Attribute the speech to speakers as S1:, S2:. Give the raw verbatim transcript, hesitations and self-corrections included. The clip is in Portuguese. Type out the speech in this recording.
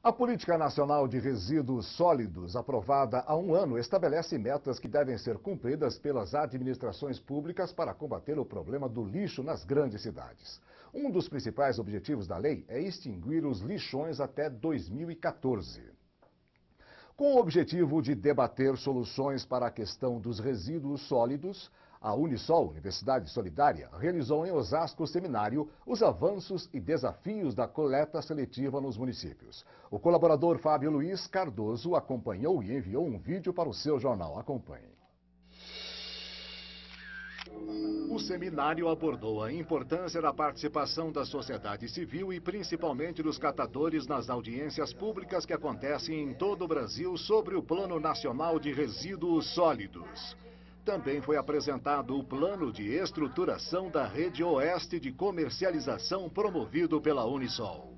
S1: A Política Nacional de Resíduos Sólidos, aprovada há um ano, estabelece metas que devem ser cumpridas pelas administrações públicas para combater o problema do lixo nas grandes cidades. Um dos principais objetivos da lei é extinguir os lixões até dois mil e quatorze. Com o objetivo de debater soluções para a questão dos resíduos sólidos, a Unisol, Universidade Solidária, realizou em Osasco seminário Os Avanços e Desafios da Coleta Seletiva nos Municípios. O colaborador Fábio Luiz Cardoso acompanhou e enviou um vídeo para o seu jornal. Acompanhe. O seminário abordou a importância da participação da sociedade civil e principalmente dos catadores nas audiências públicas que acontecem em todo o Brasil sobre o Plano Nacional de Resíduos Sólidos. Também foi apresentado o plano de estruturação da Rede Oeste de Comercialização promovido pela Unisol.